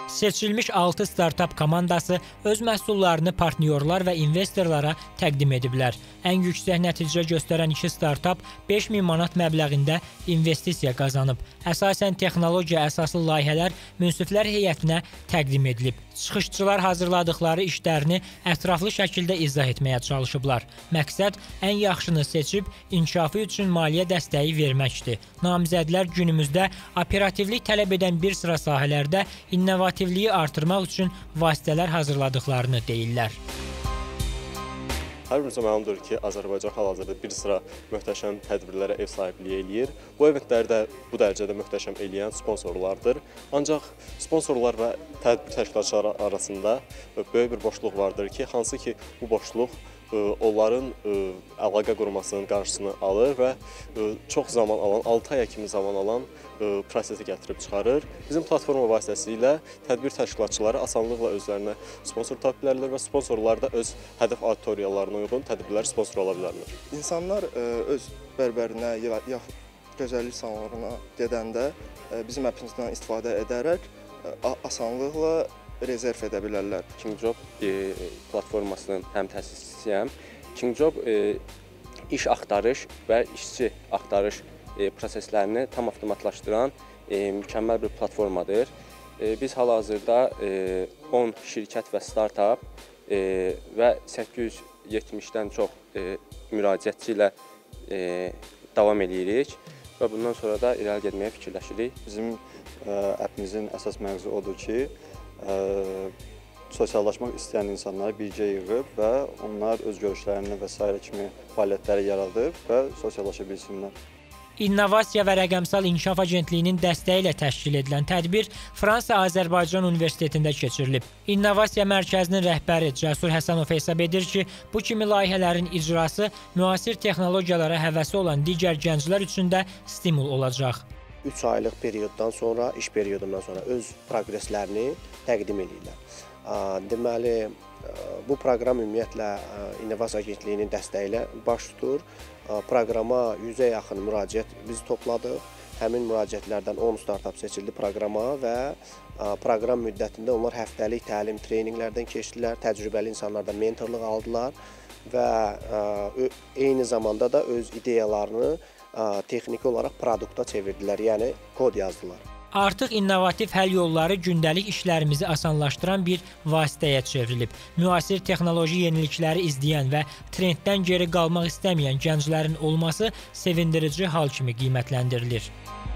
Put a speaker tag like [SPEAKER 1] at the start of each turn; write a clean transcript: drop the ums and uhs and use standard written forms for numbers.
[SPEAKER 1] Seçilmiş 6 startap komandası öz məhsullarını partnyorlar və investorlara təqdim ediblər. Ən yüksək nəticə göstərən 2 startap 5000 manat məbləğində investisiya qazanıb. Əsasən texnologiya əsaslı layihələr münsiflər heyətinə təqdim edilib. Çıxışçılar hazırladıkları işlərini ətraflı şəkildə izah etməyə çalışıblar. Məqsəd ən yaxşını seçib inkişafı üçün maliyyə dəstəyi verməkdir. Namizədlər günümüzdə operativlik tələb edən bir sıra sahələrdə innovativliyi artırmaq üçün vasitələr hazırladıklarını deyirlər.
[SPEAKER 2] Hər birinizə məlumdur ki, Azərbaycan hal-hazırda bir sıra möhtəşəm tədbirlərə ev sahibliyi eləyir. Bu eventləri də bu dərəcədə möhtəşəm eləyən sponsorlardır. Ancaq sponsorlar və tədbir təşkilatçıları arasında böyük bir boşluq vardır ki, hansı ki bu boşluq onların əlaqə qurmasının qarşısını alır və çox zaman alan, 6 ay kimi zaman alan prosesi gətirib çıxarır. Bizim platforma vasitəsilə tədbir təşkilatçıları asanlıqla özlərinə sponsor tapa bilərlər və sponsorlar da öz hədəf auditoriyalarına uyğun tədbirlər sponsor ola bilərlər.
[SPEAKER 3] İnsanlar öz bərbərinə ya gözəllik salonlarına gedəndə bizim appimizdən istifadə edərək asanlıqla rezerv edə bilərlər.
[SPEAKER 4] KingJob platformasının həm təsisçisiyəm. KingJob iş axtarış və işçi axtarış proseslərini tam avtomatlaşdıran mükəmməl bir platformadır. Biz hal-hazırda 10 şirkət və startap və 870-dən çox müraciətçi ilə davam edirik və bundan sonra da irəli getməyə fikirləşirik.
[SPEAKER 5] Bizim appimizin əsas məqsədi odur ki, sosiallaşmaq istəyən insanları birgə yığıb və onlar öz görüşlərini və s. kimi fəaliyyətləri yaradıb və sosiallaşa bilsinlər.
[SPEAKER 1] İnnovasiya və Rəqəmsal İnkişaf Agentliyinin dəstəyi ilə təşkil edilən tədbir Fransa-Azərbaycan Universitetində keçirilib. İnnovasiya Mərkəzinin rəhbəri Cəsur Həsənov hesab edir ki, bu kimi layihələrin icrası müasir texnologiyalara həvəsi olan digər gənclər üçün də stimul olacaq.
[SPEAKER 6] 3 aylıq perioddan sonra, iş periyodundan sonra öz proqreslərini təqdim edirlər. Deməli, bu proqram ümumiyyətlə İnnovasiya Agentliyinin dəstəyi ilə baş tutur. Proqrama 100-ə yaxın müraciət biz topladıq. Həmin müraciətlərdən 10 startap seçildi proqrama və proqram müddətində onlar həftəlik təlim, treninqlərdən keçdilər, təcrübəli insanlardan mentorluq aldılar və eyni zamanda da öz ideyalarını texniki olaraq produkta çevirdilər, yəni kod yazdılar.
[SPEAKER 1] Artıq innovativ həll yolları gündəlik işlərimizi asanlaşdıran bir vasitəyə çevrilib. Müasir texnoloji yenilikləri izləyən və trenddən geri qalmaq istəməyən gənclərin olması sevindirici hal kimi qiymətləndirilir.